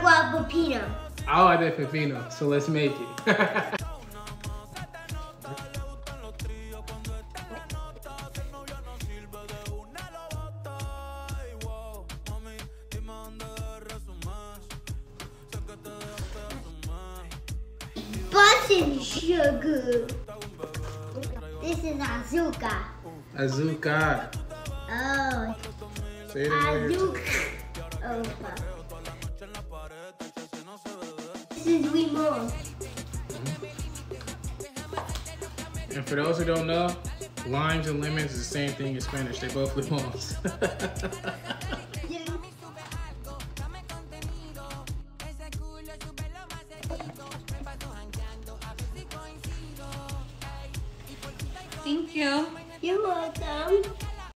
Agua De Pepino. Agua De Pepino. So let's make it. Button sugar. This is azúcar. Azúcar. Oh. Say it in Azúcar. Oh, fuck. This is limon. And for those who don't know, limes and lemons is the same thing in Spanish. They both limons. Thank you. You're welcome.